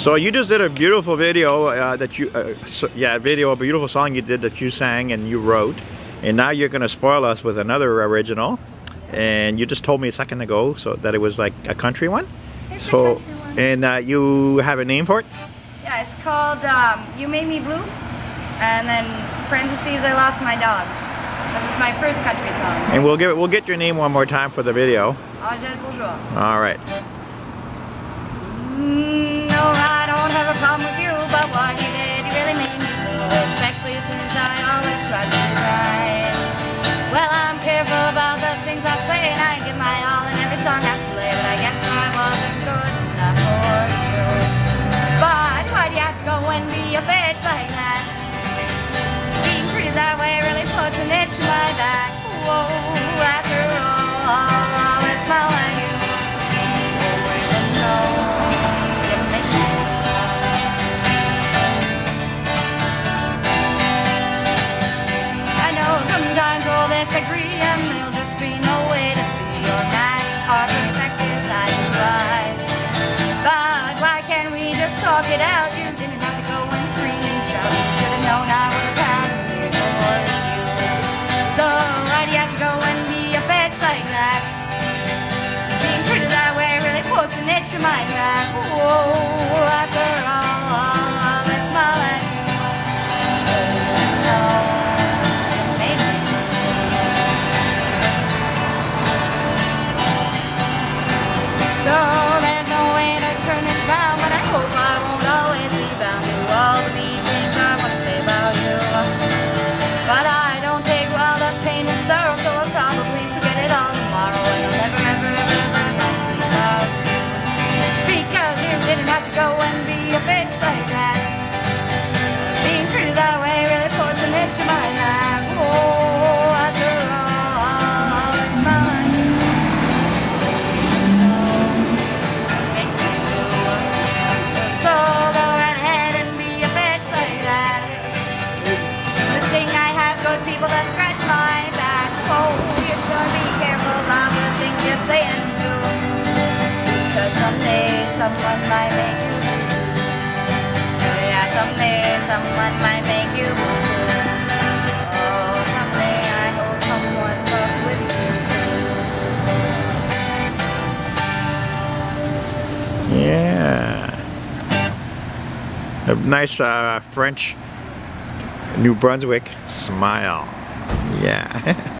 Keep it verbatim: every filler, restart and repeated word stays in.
So you just did a beautiful video uh, that you, uh, so, yeah, video, a beautiful song you did that you sang and you wrote. And now you're going to spoil us with another original. And you just told me a second ago so that it was like a country one. It's so, a country one. And uh, you have a name for it? Yeah, it's called um, You Made Me Blue. And then parentheses, I Lost My Dog. That was my first country song. And we'll give it, we'll get your name one more time for the video. Angèle, bonjour. All right. Mm, no, I don't have a problem with you, but what you did, you really made me blue. Especially since I always try to be right. Well, I'm careful about the things I say, and I give my all in every song I play. But I guess I wasn't good enough for you. But why do you have to go and be a bitch like that? Being treated that way really puts an itch in my back. Whoa, after all, I'll always smile at you. Oh, even though you make me I know sometimes we'll disagree, and there'll just be no way to see or match our perspectives eye to eye. But why can't we just talk it out? You didn't have to go and scream and shout. You should have known I would have had it for you. So why do you have to go and be a bitch like that? Being treated that way really puts an itch in my back. Whoa, after all, I'll always smile at you. No, you made me. So there's no way to turn this round, but I hope I won't always be bound to all the mean things I want to say about you. But I don't take well the pain and sorrow, so I'll probably forget it all tomorrow, and I'll never, ever, ever, ever, ever think of you. Because you didn't have to go and be a bitch like that. Being treated that way really puts an itch in my back. Oh, after all, I'll always smile at you. Make me blue. So go right ahead and be a bitch like that. The thing I have good people that scratch my back. Oh, you should be careful about the things you say and do. Because someday someone might make you blue. Yeah, someday someone might make you blue. Oh, someday I hope someone fucks with you too. Yeah. A nice uh, French New Brunswick smile. Yeah.